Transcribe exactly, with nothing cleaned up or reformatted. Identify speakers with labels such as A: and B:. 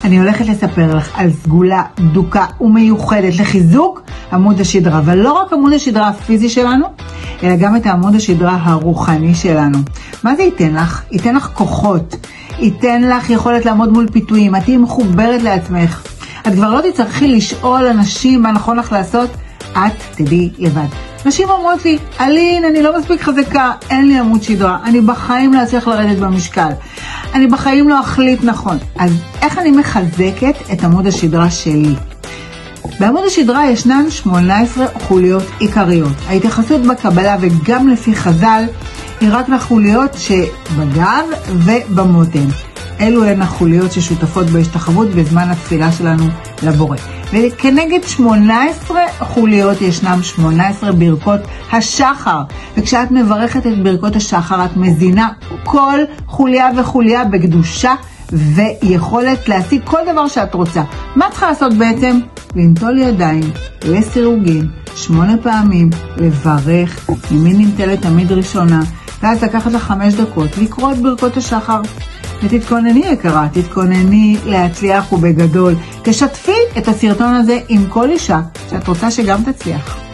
A: אני הולכת לספר לך על סגולה בדוקה ומיוחדת לחיזוק עמוד השדרה, ולא רק עמוד השדרה הפיזי שלנו, אלא גם את עמוד השדרה הרוחני שלנו. מה זה ייתן לך? ייתן לך כוחות, ייתן לך יכולת לעמוד מול פיתויים, את תהיי מחוברת לעצמך. את כבר לא תצטרכי לשאול אנשים מה נכון לך לעשות, את תדעי לבד. נשים אומרות לי, אלין, אני לא מספיק חזקה, אין לי עמוד שדרה, אני בחיים לא אצליח לרדת במשקל, אני בחיים לא אחליט נכון. אז איך אני מחזקת את עמוד השדרה שלי? בעמוד השדרה ישנן שמונה עשרה חוליות עיקריות. ההתייחסות בקבלה וגם לפי חז"ל היא רק לחוליות שבגב ובמותן. אלו הן החוליות ששותפות בהשתחוות בזמן התפילה שלנו לבורא. וכנגד שמונה עשרה חוליות ישנם שמונה עשרה ברכות השחר. וכשאת מברכת את ברכות השחר את מזינה כל חוליה וחוליה בקדושה ויכולת להשיג כל דבר שאת רוצה. מה צריכה לעשות בעצם? לנטול ידיים, לסירוגין, שמונה פעמים, לברך, ימין נמתלת תמיד ראשונה, ואז לקחת לך חמש דקות, לקרוא את ברכות השחר. ותתכונני יקרה, תתכונני להצליח ובגדול. תשתפי את הסרטון הזה עם כל אישה שאת רוצה שגם תצליח.